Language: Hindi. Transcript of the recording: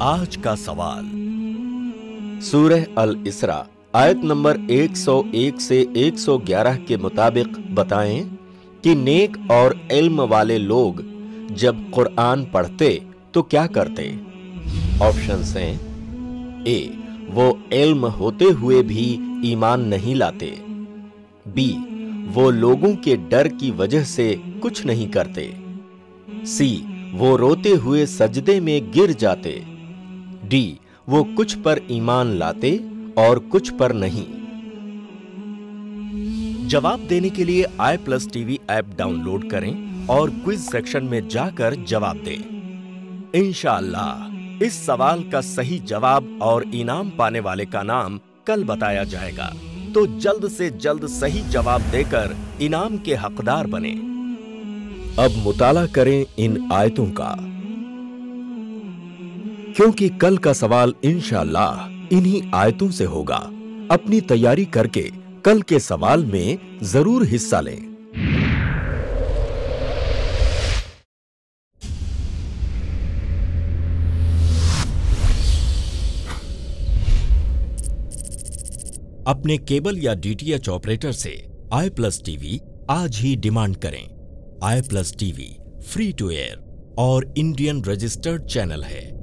आज का सवाल सूरह अल इसरा आयत नंबर 101 से 111 के मुताबिक बताएं कि नेक और इल्म वाले लोग जब कुरान पढ़ते तो क्या करते। ऑप्शंस हैं ए, वो इल्म होते हुए भी ईमान नहीं लाते। बी, वो लोगों के डर की वजह से कुछ नहीं करते। सी, वो रोते हुए सजदे में गिर जाते। डी, वो कुछ पर ईमान लाते और कुछ पर नहीं। जवाब देने के लिए iPlus TV ऐप डाउनलोड करें और क्विज सेक्शन में जाकर जवाब दें। इंशाअल्लाह इस सवाल का सही जवाब और इनाम पाने वाले का नाम कल बताया जाएगा, तो जल्द से जल्द सही जवाब देकर इनाम के हकदार बने। अब मुताला करें इन आयतों का, क्योंकि कल का सवाल इंशाअल्लाह इन्हीं आयतों से होगा। अपनी तैयारी करके कल के सवाल में जरूर हिस्सा लें। अपने केबल या डीटीएच ऑपरेटर से iPlus TV आज ही डिमांड करें। iPlus TV free to air और इंडियन रजिस्टर्ड चैनल है।